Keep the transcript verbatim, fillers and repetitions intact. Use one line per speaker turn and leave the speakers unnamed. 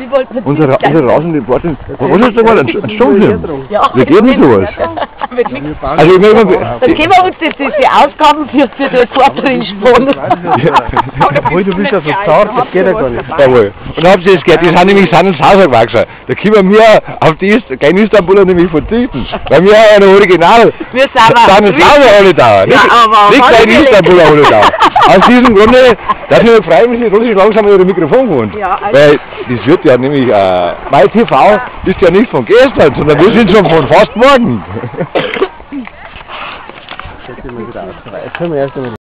Sie wollten
Unsere, unsere Rasenreporterin. Was ist denn mal ein, ein Stummfilm?
Ja,
Wie geht denn sowas? Also, ich meine,
dann können wir uns das, die Ausgaben für, für die Reporterin sparen.
Obwohl, du bist ja so zart, das geht ja gar nicht.
Jawohl. Und habt ihr das gehört? Die sind nämlich Sand ins Haus gewachsen. Da können wir auf die Ist kein Istanbuler nämlich verzichten. Weil wir haben ja ein Original.
Wir sind aber...
Sand ins Haus alle da. Nicht,
Ja, aber
nicht kein Istanbuler alle da. Aus diesem Grunde, dass wir freuen, wenn die Russisch langsam ihre Mikrofon gewohnt.
Ja, also
Weil das wird ja nämlich, äh, mein T V ist ja nicht von gestern, sondern wir sind schon von fast morgen.
Jetzt sind wir wieder aus. Jetzt können wir erst einmal